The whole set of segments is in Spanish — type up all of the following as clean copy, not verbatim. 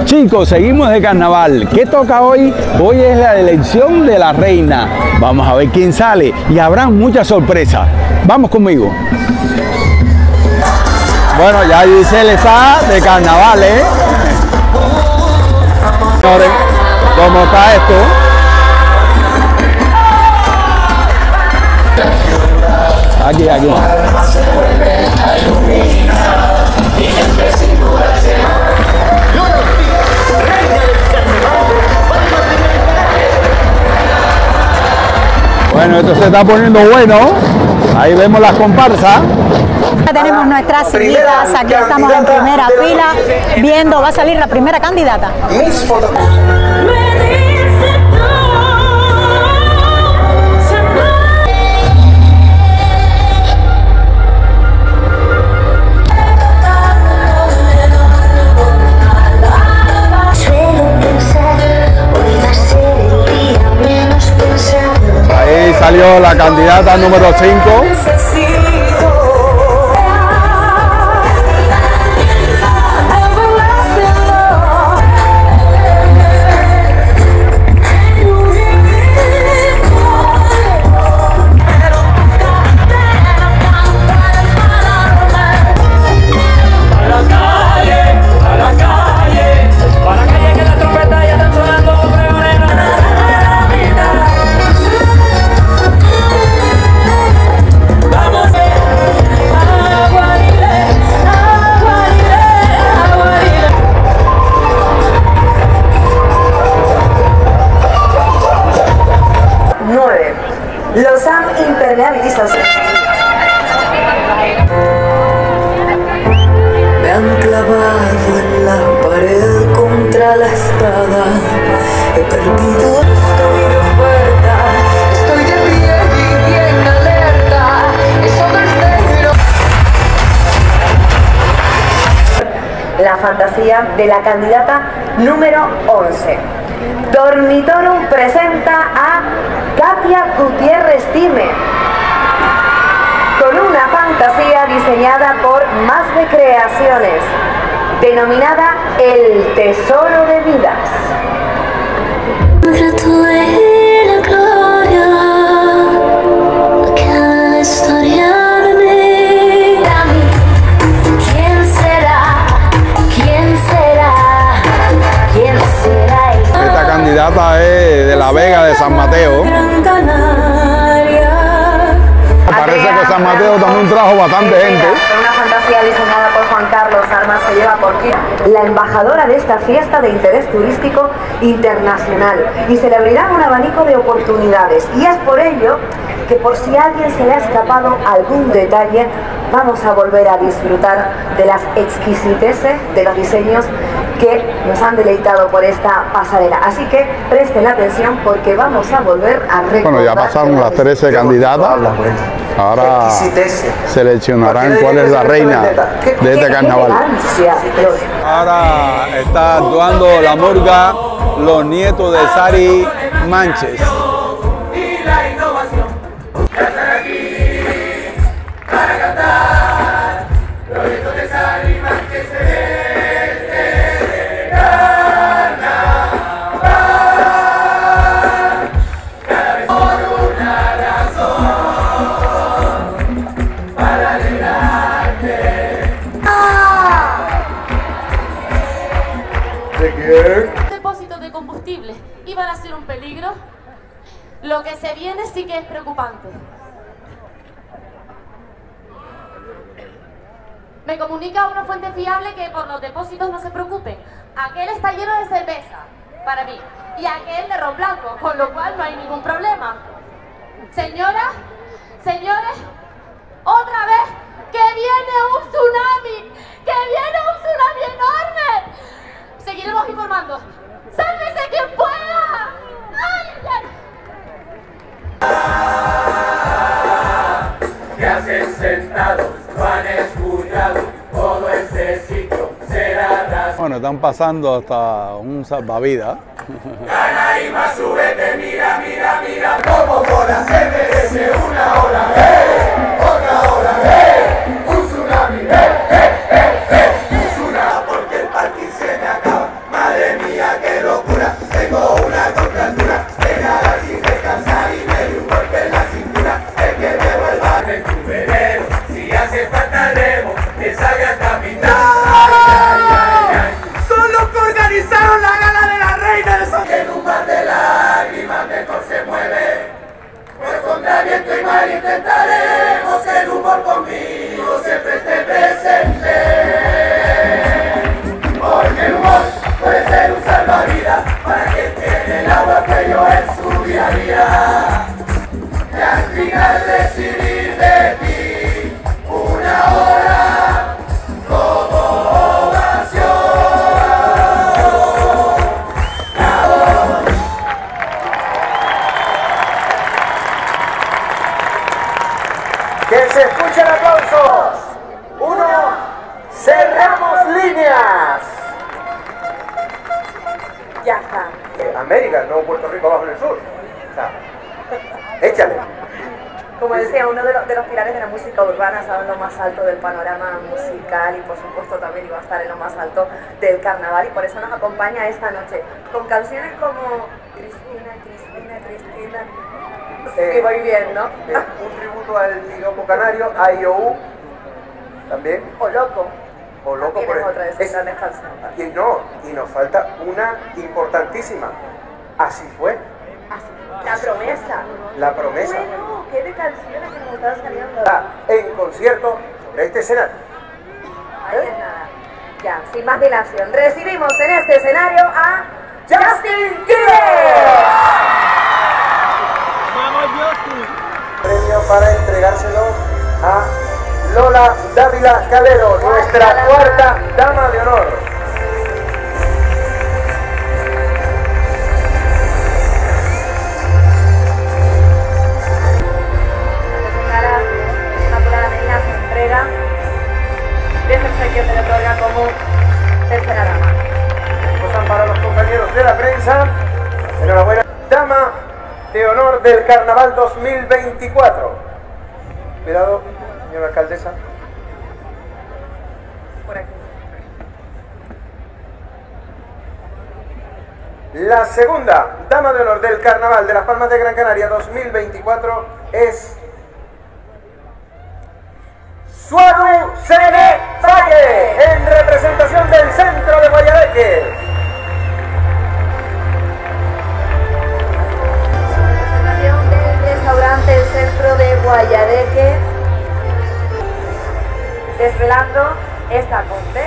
Chicos, seguimos de carnaval. ¿Qué toca hoy? Hoy es la elección de la reina. Vamos a ver quién sale y habrá muchas sorpresas. Vamos conmigo. Bueno, ya Giselle está de carnaval, ¿eh? Señores, ¿cómo está esto? Aquí. Bueno, esto se está poniendo bueno. Ahí vemos las comparsas. Tenemos nuestras seguidas, aquí estamos en primera fila, viendo, va a salir la primera candidata. Ahí salió la candidata número 5. Los han impermeabilizado. Me han clavado en la pared contra la espada. He perdido, estoy de oferta. Estoy de pie y bien alerta. Eso no es negro. La fantasía de la candidata número 11. Dormitorum presenta a Katia Gutiérrez Time, con una fantasía diseñada por Más de Creaciones, denominada El Tesoro de Vidas. Esta candidata es de La Vega de San Mateo. Parece que San Mateo también trajo bastante gente. Una fantasía diseñada por Juan Carlos Armas se lleva por ti, la embajadora de esta fiesta de interés turístico internacional, y se le abrirá un abanico de oportunidades, y es por ello que, por si a alguien se le ha escapado algún detalle, vamos a volver a disfrutar de las exquisiteces de los diseños que nos han deleitado por esta pasarela. Así que presten atención, porque vamos a volver a recordar. Bueno, ya pasaron las 13 candidatas. Ahora seleccionarán cuál es la reina de este carnaval. Ahora está actuando la murga Los Nietos de Sari Manches. Depósitos de combustible iban a ser un peligro. Lo que se viene sí que es preocupante. Me comunica una fuente fiable que por los depósitos no se preocupen. Aquel está lleno de cerveza, para mí, y aquel de ron blanco, con lo cual no hay ningún problema. Señoras, señores, otra vez, que viene un tsunami, enorme. Seguiremos informando. ¡Sálvese quien pueda! ¡Ay! ¿Qué hacen sentados? No han escuchado. Todo este sitio será. Bueno, están pasando hasta un salvavidas. Canaima, súbete, mira, cómo bola se merece una ola, otra ola, un tsunami, un tsunami, porque el parking se me acaba. Madre Ya está. América, no Puerto Rico abajo en el sur. O sea, échale. Como decía, uno de los pilares de la música urbana, estaba en lo más alto del panorama musical y por supuesto también iba a estar en lo más alto del carnaval, y por eso nos acompaña esta noche con canciones como Cristina, Cristina, Cristina. Sí, voy bien, ¿no? Un tributo al piropo canario, a IOU también. O Loco. O Loco, por ejemplo. Otra de sus grandes canciones. Y nos falta una importantísima. Así fue. La promesa. La promesa. Bueno, qué de canciones que nos están saliendo. En concierto sobre este escenario. Ahí es nada. Ya, sin más dilación, recibimos en este escenario a Justin Quiles. ¡Vamos, Justin! Premio para entregárselo a Lola Dávila Calero, nuestra cuarta dama de honor. Que se le otorga como tercera dama. Pasan para los compañeros de la prensa. Enhorabuena. Dama de honor del Carnaval 2024. Cuidado, señora alcaldesa. Por aquí. La segunda dama de honor del Carnaval de las Palmas de Gran Canaria 2024 es Suaru Sene Falle, en representación del centro de Guayadeque. Representación del restaurante El Centro de Guayadeque, desvelando esta conte.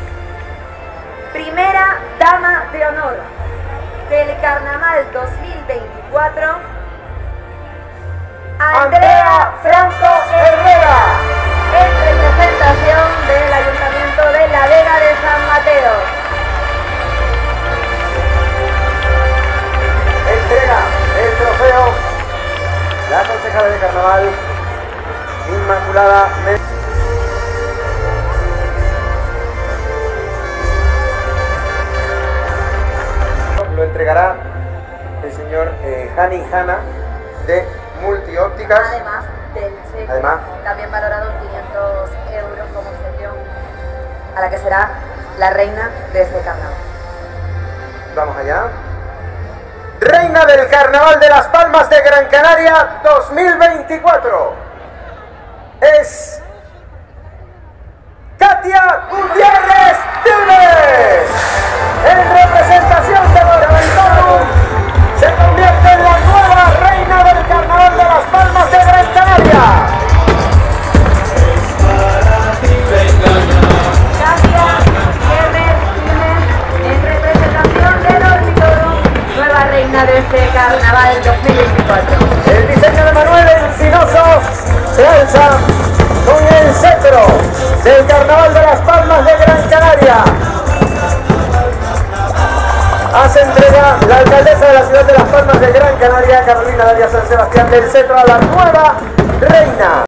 Primera dama de honor del Carnaval 2024, Andrea Franco Herrera, en representación del Ayuntamiento de la Vega de San Mateo. Entrega el trofeo la concejala de Carnaval, Inmaculada Méndez. Lo entregará el señor Hani Hanna de Multiópticas. Además del cheque, Además, también valorado en 500 euros como obsequión a la que será la reina de este carnaval. vamos allá. Reina del Carnaval de las Palmas de Gran Canaria 2024 es Katia Gutiérrez Tibes. En representación de Bonaventura, se convierte en la nueva reina del Carnaval de las Palmas de Gran Canaria. Katia Gutiérrez Tibes, en representación del Dormitorio, nueva reina de este Carnaval 2024. El diseño de Manuel Encinoso se alza con el cetro del Carnaval de las Palmas de Gran Canaria. Hace entrega la alcaldesa de la ciudad de Las Palmas de Gran Canaria, Carolina Daria San Sebastián, del cetro a la nueva reina.